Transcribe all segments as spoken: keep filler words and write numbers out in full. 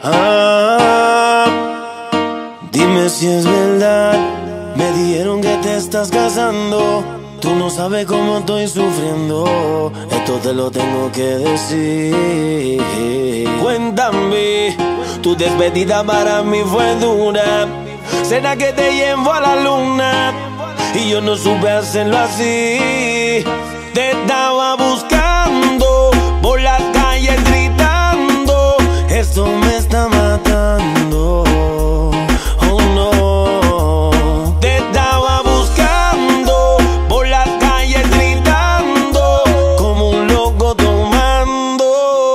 Ah, dime si es verdad. Me dijeron que te estás casando. Tú no sabes cómo estoy sufriendo. Esto te lo tengo que decir. Cuéntame, tu despedida para mí fue dura. ¿Será que te llevo a la luna? Y yo no supe hacerlo así. Te estaba buscando por las calles gritando. Esto me está matando. Oh no. Te estaba buscando por las calles gritando como un loco tomando.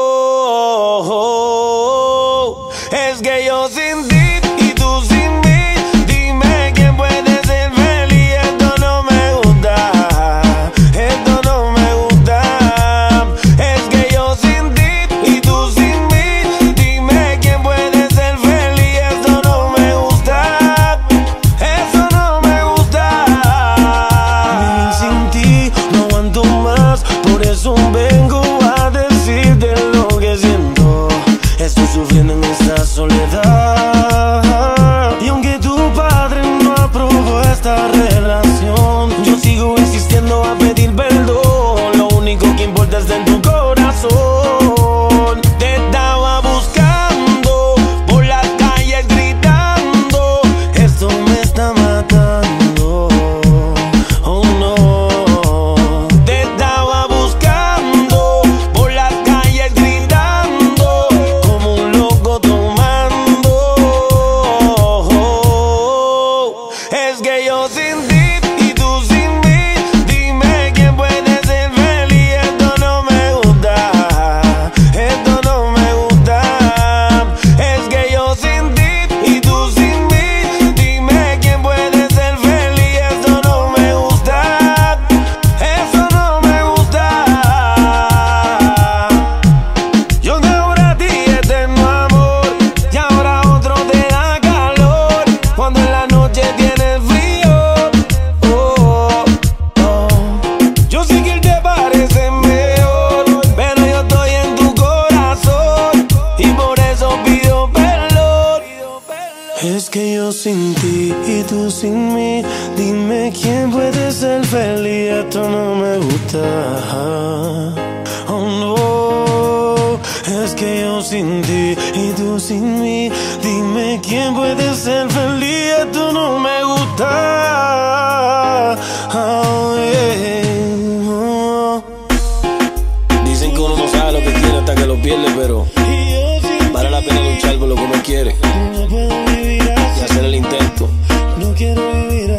Es que yo sin ti y tú sin mí, dime quién puede ser feliz. Esto no me gusta, esto no me gusta. Es que yo sin ti y tú sin mí, dime quién puede ser feliz. Esto no me gusta, eso no me gusta. Vivir sin ti no aguanto más, por eso vengo a decirte lo que siento. Estoy sufriendo en esta soledad. Y aunque tu padre no aprobó esta relación, yo sigo insistiendo a pedir perdón. Lo único que importa es en tu corazón. Te estaba buscando por las calles gritando. Esto me está matando. Oh no. Te estaba buscando por las calles gritando como un loco tomando. Es que yo sin ti y tú sin mí, dime quién puede ser feliz. Esto no me gusta, esto no me gusta. Es que yo sin ti y tú sin mí, dime quién puede ser feliz. Esto no me gusta, eso no me gusta. Yo te juro a ti eterno amor, y ahora otro te da calor cuando en la noche tienes frío. Oh, oh. Yo sé que él te parece mejor, pero yo estoy en tu corazón y por eso pido perdón. Es que yo sin ti y tú sin mí, dime quién puede ser feliz. Esto no me gusta. Oh no. Es que yo sin ti y tú sin mí, dime quién puede ser feliz. Esto no me gusta. Oh, yeah. Oh. Dicen que uno no sabe lo que quiere hasta que lo pierde, pero vale la pena luchar por lo que uno quiere No puedo vivir y así, hacer el intento. no quiero vivir